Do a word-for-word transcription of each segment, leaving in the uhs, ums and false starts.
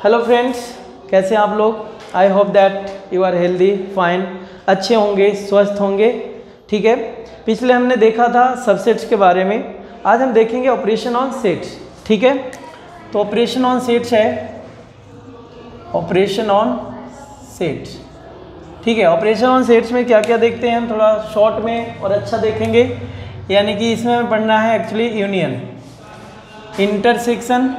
Hello friends, कैसे हैं आप लोग। I hope that you are healthy fine, अच्छे होंगे, स्वस्थ होंगे। ठीक है, पिछले हमने देखा था सबसेट्स के बारे में, आज हम देखेंगे ऑपरेशन ऑन सेट्स। ठीक है, तो ऑपरेशन ऑन सेट्स है ऑपरेशन ऑन सेट्स। ठीक है, ऑपरेशन ऑन सेट्स में क्या क्या देखते हैं हम थोड़ा शॉर्ट में और अच्छा देखेंगे। यानी कि इसमें हमें पढ़ना है एक्चुअली यूनियन, इंटरसेक्शन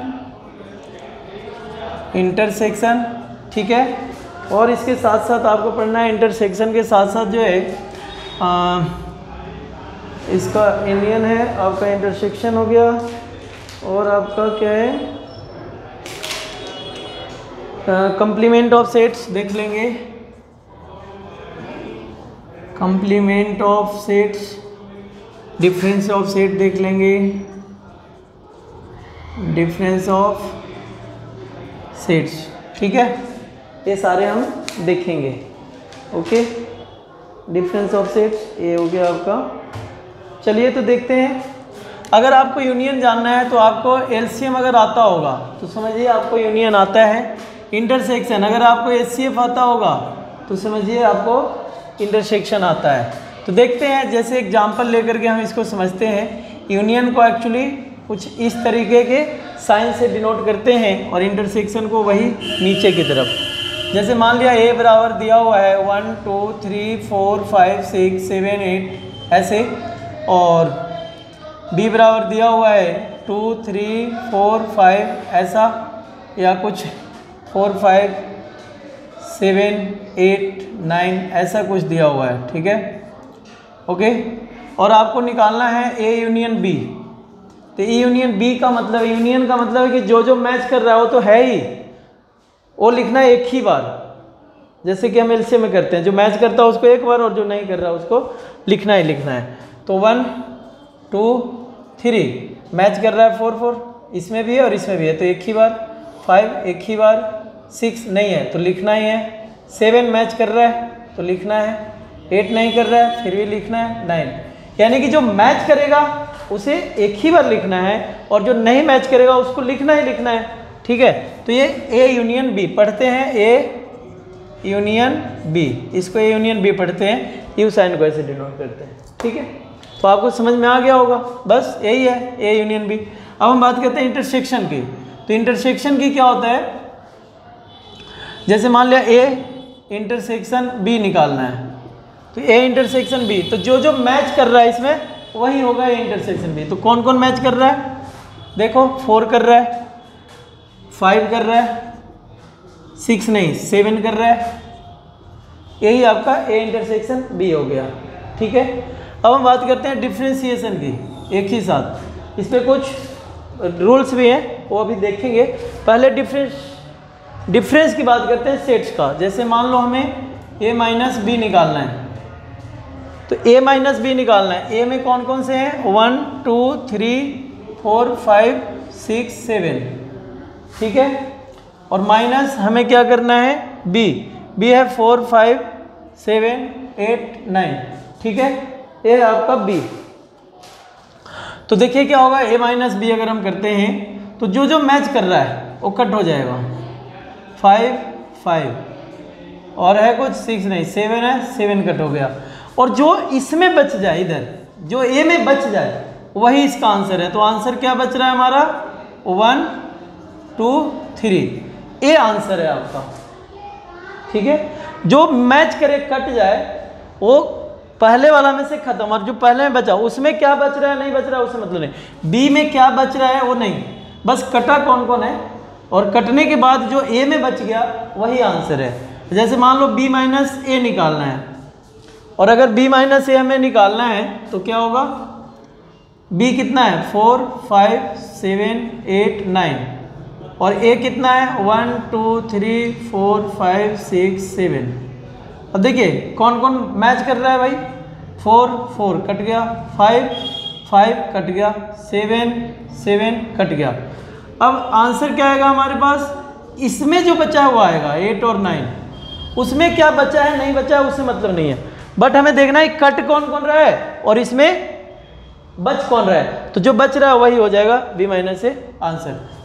इंटरसेक्शन ठीक है, और इसके साथ साथ आपको पढ़ना है इंटरसेक्शन के साथ साथ जो है आ, इसका यूनियन है, आपका इंटरसेक्शन हो गया, और आपका क्या है कंप्लीमेंट ऑफ सेट्स देख लेंगे। Complement of sets, difference of set देख लेंगे, डिफरेंस ऑफ सेट्स। ठीक है, ये सारे हम देखेंगे। ओके, डिफरेंस ऑफ सेट्स ये हो गया आपका। चलिए तो देखते हैं। अगर आपको यूनियन जानना है तो आपको एलसीएम अगर आता होगा तो समझिए आपको यूनियन आता है। इंटरसेक्शन अगर आपको एचसीएफ आता होगा तो समझिए आपको इंटरसेक्शन आता है। तो देखते हैं, जैसे एग्जांपल लेकर के हम इसको समझते हैं। यूनियन को एक्चुअली कुछ इस तरीके के साइन से डिनोट करते हैं और इंटरसेक्शन को वही नीचे की तरफ। जैसे मान लिया ए बराबर दिया हुआ है one two three four five six seven eight ऐसे, और बी बराबर दिया हुआ है टू थ्री फोर फाइव ऐसा, या कुछ four five seven eight nine ऐसा कुछ दिया हुआ है। ठीक है, ओके, और आपको निकालना है ए यूनियन बी। तो ए यूनियन बी का मतलब, यूनियन का मतलब है कि जो जो मैच कर रहा है वो तो है ही, वो लिखना है एक ही बार। जैसे कि हम एलसीएम में करते हैं, जो मैच करता है उसको एक बार और जो नहीं कर रहा है उसको लिखना ही लिखना है। तो वन टू थ्री मैच कर रहा है फोर फोर, इसमें भी है और इसमें भी है तो एक ही बार, फाइव एक ही बार, सिक्स नहीं है तो लिखना ही है, सेवन मैच कर रहा है तो लिखना है, एट नहीं कर रहा है फिर भी लिखना है, नाइन। यानी कि जो मैच करेगा उसे एक ही बार लिखना है और जो नहीं मैच करेगा उसको लिखना ही लिखना है। ठीक है, तो ये ए यूनियन बी पढ़ते हैं, ए यूनियन बी, इसको ए यूनियन बी पढ़ते हैं, यू साइन को ऐसे डिनोट करते हैं। ठीक है, तो आपको समझ में आ गया होगा, बस यही है ए यूनियन बी। अब हम बात करते हैं इंटरसेक्शन की। तो इंटरसेक्शन की क्या होता है, जैसे मान लिया ए इंटरसेक्शन बी निकालना है, तो ए इंटरसेक्शन बी, तो जो जो मैच कर रहा है इसमें वही होगा ए इंटरसेक्शन बी। तो कौन कौन मैच कर रहा है, देखो फोर कर रहा है, फाइव कर रहा है, सिक्स नहीं सेवन कर रहा है, यही आपका ए इंटरसेक्शन बी हो गया। ठीक है, अब हम बात करते हैं डिफ्रेंसिएशन की एक ही साथ। इस पर कुछ रूल्स भी हैं, वो अभी देखेंगे। पहले डिफरेंस डिफरेंस की बात करते हैं सेट्स का। जैसे मान लो हमें ए माइनस बी निकालना है, तो ए माइनस बी निकालना है। ए में कौन कौन से हैं, one two three four five six seven. ठीक है, और माइनस हमें क्या करना है, बी बी है four five seven eight nine. ठीक है, ये है आपका बी। तो देखिए क्या होगा, ए माइनस बी अगर हम करते हैं तो जो जो मैच कर रहा है वो कट हो जाएगा। फाइव फाइव और है कुछ सिक्स नहीं, सेवन है, सेवन कट हो गया, और जो इसमें बच जाए, इधर जो ए में बच जाए वही इसका आंसर है। तो आंसर क्या बच रहा है हमारा, one two three, A answer है आपका। ठीक है, जो मैच करे कट जाए वो पहले वाला में से खत्म, और जो पहले में बचा उसमें क्या बच रहा है नहीं बच रहा है उससे मतलब नहीं। बी में क्या बच रहा है वो नहीं, बस कटा कौन कौन है, और कटने के बाद जो ए में बच गया वही आंसर है। जैसे मान लो बी माइनस ए निकालना है, और अगर b माइनस ए हमें निकालना है तो क्या होगा, b कितना है four five seven eight nine, और a कितना है one two three four five six seven. अब देखिए कौन कौन मैच कर रहा है भाई, फोर फोर कट गया, फाइव फाइव कट गया, सेवन सेवन कट गया। अब आंसर क्या आएगा हमारे पास, इसमें जो बचा है वो आएगा एट और नाइन। उसमें क्या बचा है नहीं बचा है उससे मतलब नहीं है, बट हमें देखना है कट कौन कौन रहा है और इसमें बच कौन रहा है। तो जो बच रहा है वही हो जाएगा बी माइनस ए आंसर।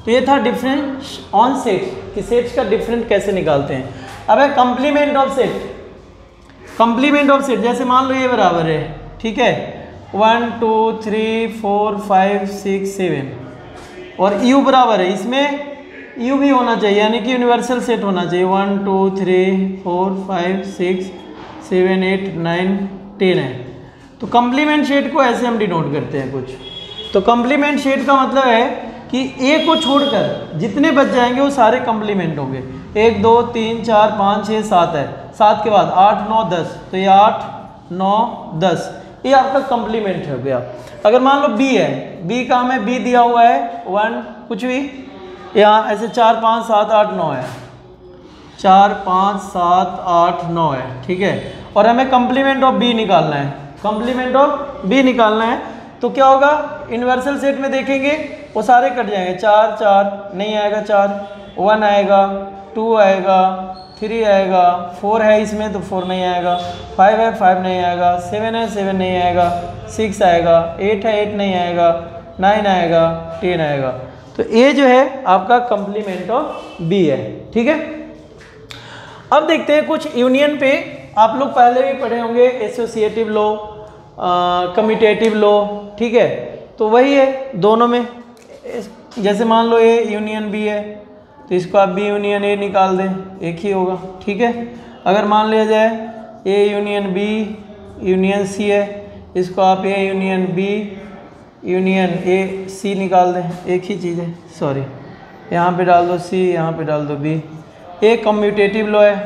तो ये था डिफरेंस ऑन सेट कि सेट्स का डिफरेंट कैसे निकालते हैं। अब है complement of set. Complement of set जैसे मान लो ये बराबर है, ठीक है, one two three four five six seven और यू बराबर है, इसमें यू भी होना चाहिए यानी कि यूनिवर्सल सेट होना चाहिए, one two three four five six seven eight nine ten है। तो कंप्लीमेंट सेट को ऐसे हम डिनोट करते हैं कुछ। तो कंप्लीमेंट सेट का मतलब है कि ए को छोड़कर जितने बच जाएंगे वो सारे कंप्लीमेंट होंगे। एक दो तीन चार पाँच छः सात है, सात के बाद आठ नौ दस, तो ये आठ नौ दस, ये आपका कंप्लीमेंट हो गया। अगर मान लो बी है, बी का हमें बी दिया हुआ है वन कुछ भी, यहाँ ऐसे चार पाँच सात आठ नौ है, चार पाँच सात आठ नौ है, ठीक है, और हमें कंप्लीमेंट ऑफ बी निकालना है। कंप्लीमेंट ऑफ बी निकालना है तो क्या होगा, यूनिवर्सल सेट में देखेंगे वो सारे कट जाएंगे, चार चार नहीं आएगा, चार वन आएगा, टू आएगा, थ्री आएगा, फोर है इसमें तो फोर नहीं आएगा, फाइव है फाइव नहीं आएगा, सेवन है सेवन नहीं आएगा, सिक्स आएगा, एट है एट नहीं आएगा, नाइन आएगा, टेन आएगा। तो ये जो है आपका कंप्लीमेंट ऑफ बी है, ठीक है। अब देखते हैं कुछ यूनियन पे, आप लोग पहले भी पढ़े होंगे एसोसिएटिव लॉ, कम्यूटेटिव लॉ, ठीक है। तो वही है दोनों में, जैसे मान लो ए यूनियन बी है तो इसको आप बी यूनियन ए निकाल दें, एक ही होगा, ठीक है। अगर मान लिया जाए A union B union C है, इसको आप A union B union A C निकाल दें, एक ही चीज़ है, सॉरी, यहाँ पे डाल दो सी, यहाँ पे डाल दो बी। ए कम्यूटेटिव लॉ है,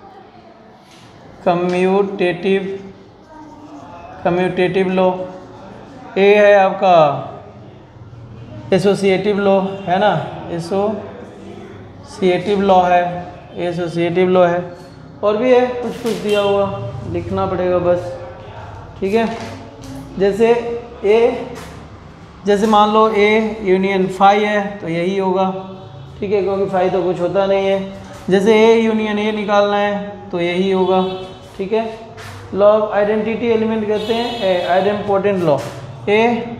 कम्यूटेटिव कम्यूटेटिव लॉ। ए है आपका एसोसिएटिव लॉ, है ना, एसोसिएटिव लॉ है, एसोसिएटिव लॉ है, और भी है कुछ कुछ दिया हुआ, लिखना पड़ेगा बस, ठीक है। जैसे ए, जैसे मान लो ए यूनियन फाई है तो यही होगा, ठीक है, क्योंकि फाई तो कुछ होता नहीं है। जैसे ए यूनियन ए निकालना है तो यही होगा, ठीक है। लॉ ऑफ आइडेंटिटी एलिमेंट कहते हैं आइडेम्पोटेंट लॉ, ए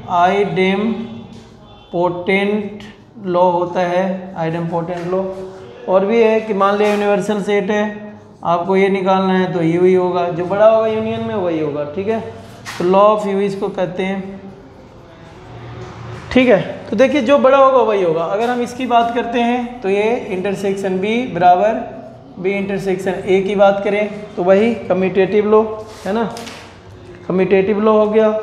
आइडेम्पोटेंट लॉ होता है, आइडेम्पोटेंट लॉ। और भी है कि मान लिया यूनिवर्सल सेट है, आपको ये निकालना है तो यू ही होगा, जो बड़ा होगा यूनियन में वही होगा, ठीक है। तो लॉ ऑफ यू इसको कहते हैं, ठीक है। तो देखिए जो बड़ा होगा वही होगा। अगर हम इसकी बात करते हैं तो ये इंटरसेक्शन बी बराबर बी इंटरसेक्शन ए की बात करें तो वही कम्यूटेटिव लॉ है ना, कम्यूटेटिव लॉ हो गया।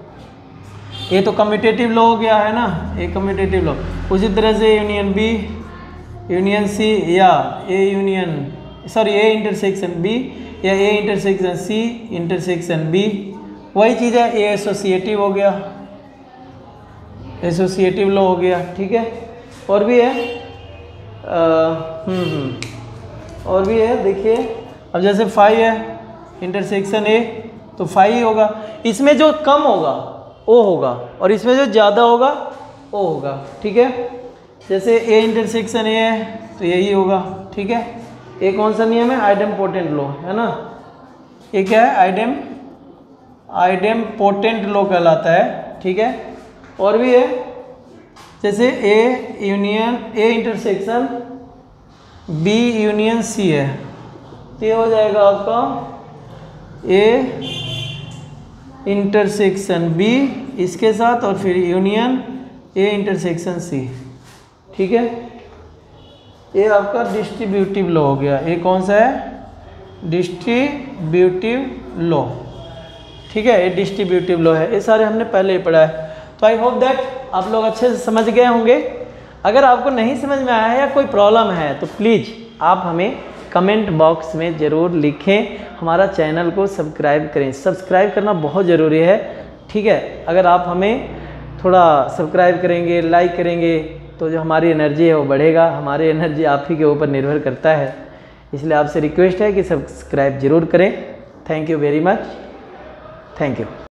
ये तो कम्यूटेटिव लॉ हो गया है ना, ये कम्यूटेटिव लॉ। उसी तरह से यूनियन बी यूनियन सी या A union sorry A intersection B या A intersection C intersection B, वही चीज़ है। ए एसोसिएटिव हो गया, एसोसिएटिव लॉ हो गया, ठीक है। और भी है हम्म हम्म और भी है, देखिए अब जैसे फाई है इंटरसेक्शन ए तो फाई ही होगा, इसमें जो कम होगा ओ होगा और इसमें जो ज़्यादा होगा ओ होगा, ठीक है। जैसे ए इंटरसेक्शन ए है तो यही होगा, ठीक है। ए कौन सा नियम है, आइडेम्पोटेंट लॉ है ना, ये क्या है, आइडेम आइडेम्पोटेंट लॉ कहलाता है, ठीक है। और भी है जैसे A union A intersection B union C है तो ये हो जाएगा आपका ए इंटरसेक्शन बी इसके साथ और फिर यूनियन ए इंटरसेक्शन सी, ठीक है। ये आपका डिस्ट्रीब्यूटिव लॉ हो गया। ये कौन सा है, डिस्ट्रीब्यूटिव लॉ, ठीक है, ये डिस्ट्रीब्यूटिव लॉ है। ये सारे हमने पहले ही पढ़ा है। तो आई होप दैट आप लोग अच्छे से समझ गए होंगे। अगर आपको नहीं समझ में आया है या कोई प्रॉब्लम है तो प्लीज़ आप हमें कमेंट बॉक्स में ज़रूर लिखें, हमारा चैनल को सब्सक्राइब करें। सब्सक्राइब करना बहुत ज़रूरी है, ठीक है। अगर आप हमें थोड़ा सब्सक्राइब करेंगे, लाइक करेंगे तो जो हमारी एनर्जी है वो बढ़ेगा। हमारी एनर्जी आप ही के ऊपर निर्भर करता है, इसलिए आपसे रिक्वेस्ट है कि सब्सक्राइब ज़रूर करें। Thank you very much, thank you.